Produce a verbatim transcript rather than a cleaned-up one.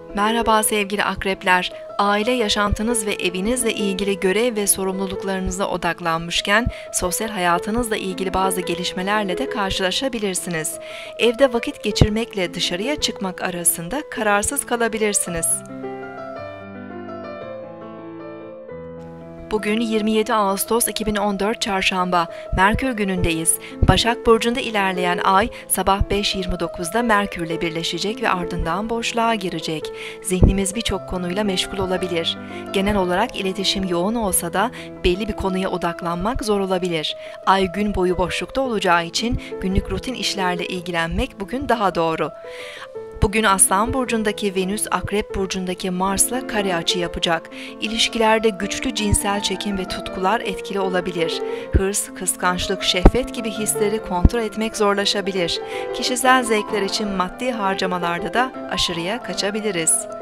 Merhaba sevgili akrepler. Aile yaşantınız ve evinizle ilgili görev ve sorumluluklarınıza odaklanmışken sosyal hayatınızla ilgili bazı gelişmelerle de karşılaşabilirsiniz. Evde vakit geçirmekle dışarıya çıkmak arasında kararsız kalabilirsiniz. Bugün yirmi yedi Ağustos iki bin on dört Çarşamba, Merkür günündeyiz. Başak Burcu'nda ilerleyen ay sabah beş yirmi dokuzda Merkür'le birleşecek ve ardından boşluğa girecek. Zihnimiz birçok konuyla meşgul olabilir. Genel olarak iletişim yoğun olsa da belli bir konuya odaklanmak zor olabilir. Ay gün boyu boşlukta olacağı için günlük rutin işlerle ilgilenmek bugün daha doğru. Bugün Aslan Burcu'ndaki Venüs, Akrep Burcu'ndaki Mars'la kare açı yapacak. İlişkilerde güçlü cinsel çekim ve tutkular etkili olabilir. Hırs, kıskançlık, şehvet gibi hisleri kontrol etmek zorlaşabilir. Kişisel zevkler için maddi harcamalarda da aşırıya kaçabiliriz.